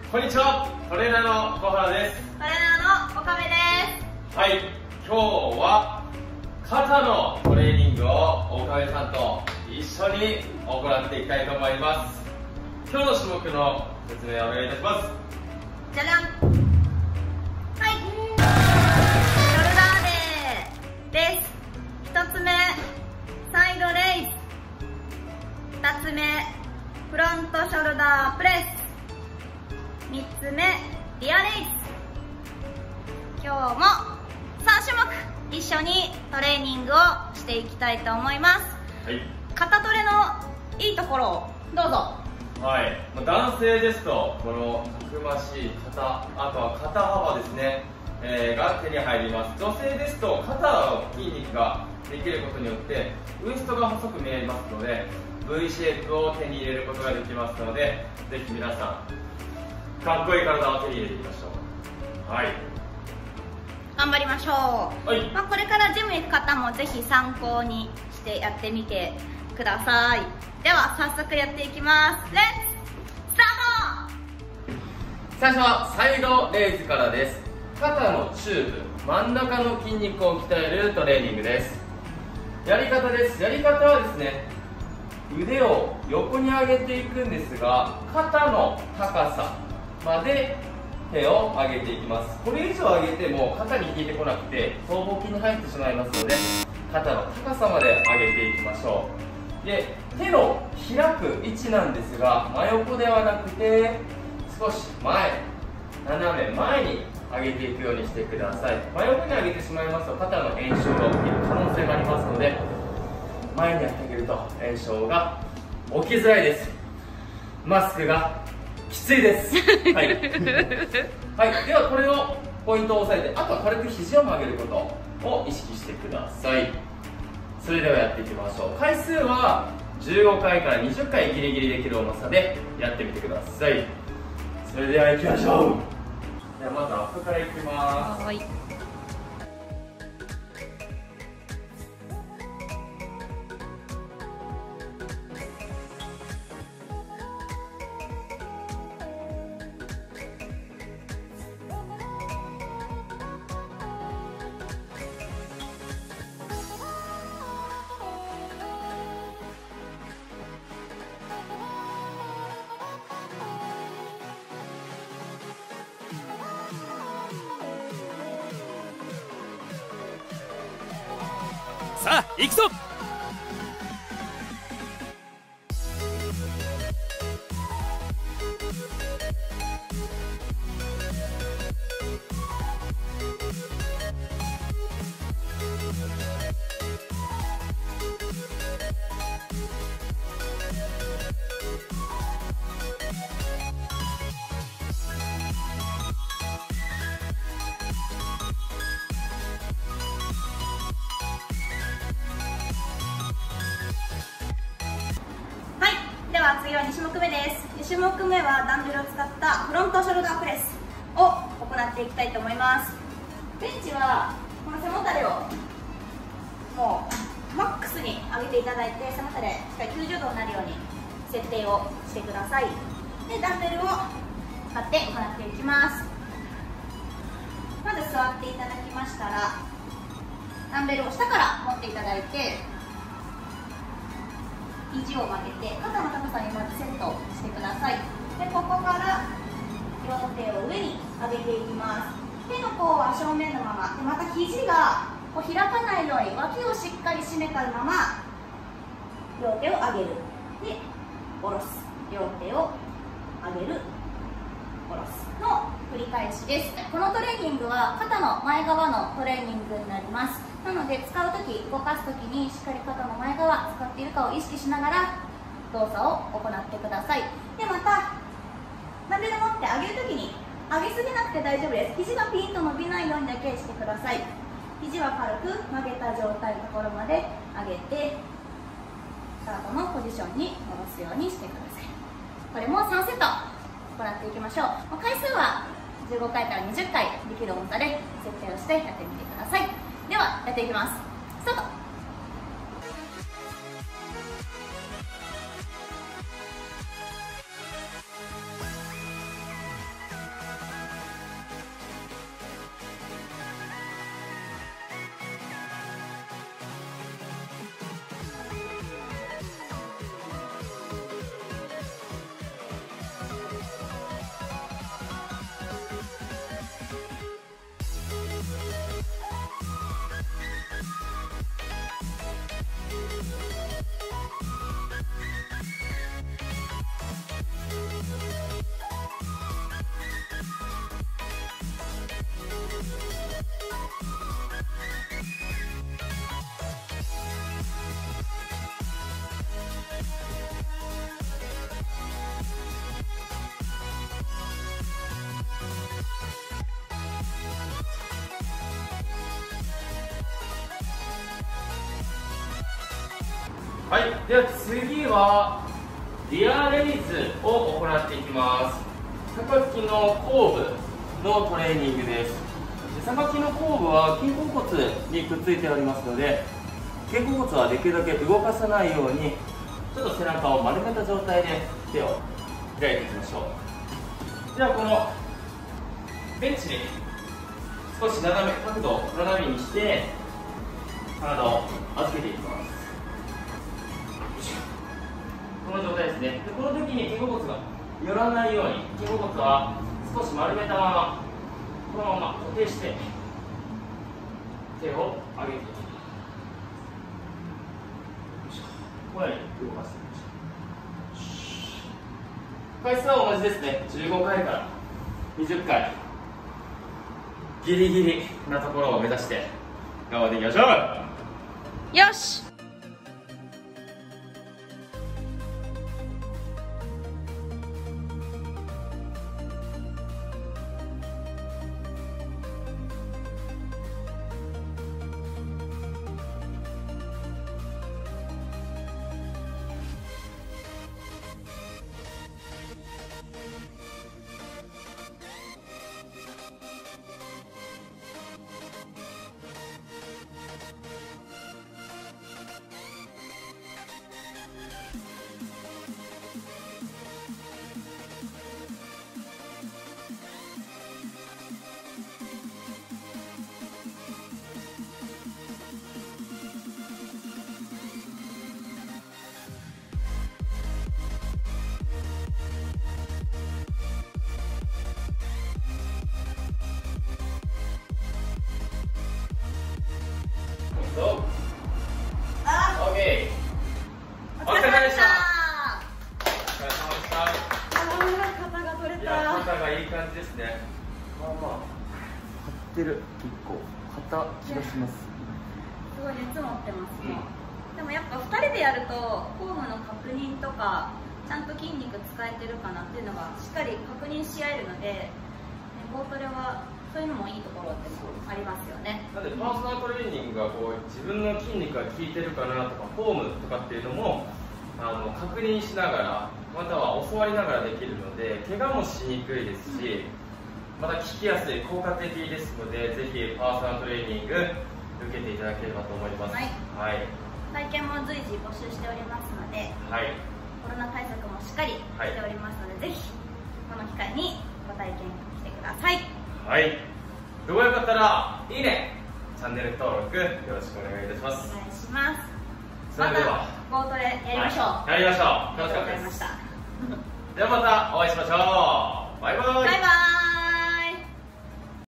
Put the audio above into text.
こんにちは、トレーナーの小原です。 トレーナーの岡部です。 はい、今日は肩のトレーニングを岡部さんと一緒に行っていきたいと思います。今日の種目の説明をお願いいたします。 じゃじゃん。はい、ショルダーデーです。1つ目サイドレイズ、2つ目フロントショルダープレス、3つ目リアレイズ。今日も3種目一緒にトレーニングをしていきたいと思います。 はい、 肩トレのいいところをどうぞ。 はい、男性ですとこのたくましい肩、あとは肩幅ですね、が手に入ります。女性ですと肩の筋肉ができることによってウエストが細く見えますので V シェイプを手に入れることができますので、ぜひ皆さんかっこいい体を手に入れていきましょう。はい、 頑張りましょう。 はい、 これからジム行く方もぜひ参考にしてやってみてください。では早速やっていきます。レッツスタート。 最初はサイドレイズからです。肩の中部真ん中の筋肉を鍛えるトレーニングです。やり方です。やり方はですね、腕を横に上げていくんですが、肩の高さまで手を上げていきます。これ以上上げても肩に効いてこなくて僧帽筋に入ってしまいますので、肩の高さまで上げていきましょう。で、手の開く位置なんですが、真横ではなくて少し前、斜め前に上げていくようにしてください。真横に上げてしまいますと肩の炎症が起きる可能性がありますので、前にやってあげると炎症が起きづらいです。マスクがきついですはい、はい、ではこれをポイントを押さえて、あとは軽く肘を曲げることを意識してください。それではやっていきましょう。回数は15回から20回ギリギリできる重さでやってみてください。それでは行きましょう。ではまずアップからいきます。 はい、 さあ行くぞ。 では次は2種目目です。2種目目はダンベルを使ったフロントショルダープレスを行っていきたいと思います。ベンチはこの背もたれをもうマックスに上げていただいて、背もたれしっかり90度になるように設定をしてください。で、ダンベルを使って行っていきます。まず座っていただきましたら、ダンベルを下から持っていただいて肘を曲げて肩の高さにまずセットしてください。で、ここから両手を上に上げていきます。手の甲は正面のままで、また肘がこう開かないように脇をしっかり締めたまま両手を上げる、で下ろす、両手を上げる、下ろすの繰り返しです。このトレーニングは肩の前側のトレーニングになります。なので使うとき、動かすときにしっかり肩の前側使っているかを意識しながら動作を行ってください。で、またダンベル持って上げるときに上げすぎなくて大丈夫です。肘がピンと伸びないようにだけしてください。肘は軽く曲げた状態のところまで上げてスタートのポジションに戻すようにしてください。これも3セット行っていきましょう。回数は15回から20回できる重さで設定をしてやってみてください。ではやっていきます。スタート。 はい、では次はリアレイズを行っていきます。榊の後部のトレーニングです。榊の後部は肩甲骨にくっついておりますので、肩甲骨はできるだけ動かさないようにちょっと背中を丸めた状態で手を開いていきましょう。ではこのベンチに少し斜め角度を斜めにして体を預けていきます。この状態ですね。でこの時に肩甲骨が寄らないように、肩甲骨は少し丸めたままこのまま固定して手を上げていきます。このように動かしていきましょう。回数は同じですね。15回から20回、ギリギリなところを目指して頑張っていきましょう。 よし。 オッケー。お疲れ様でした。お疲れ様でした。 肩が取れいや、 た。 肩がいい感じですね。まあまあ張ってる。結構肩気がします。 すごい熱持ってますね。でもやっぱ2人でやるとフォームの確認とかちゃんと筋肉使えてるかなっていうのがしっかり確認し合えるので、ボートレはそういうのもいいところってありますよね。 なのでパーソナルトレーニングがこう自分の筋肉が効いてるかなとかフォームとかっていうのも確認しながら、または教わりながらできるので怪我もしにくいですし、また効きやすい、効果的ですので、ぜひパーソナルトレーニング受けていただければと思います。 はい、 はい、 体験も随時募集しておりますので、 はい、 コロナ対策もしっかりしておりますので、ぜひこの機会にご体験来てください。 はい、動画よかったらいいね、チャンネル登録よろしくお願いいたします。 お願いします。 それではまたボートレやりましょう。 はい、やりましょう。 ありがとうございました。 ではまたお会いしましょう。バイバイ。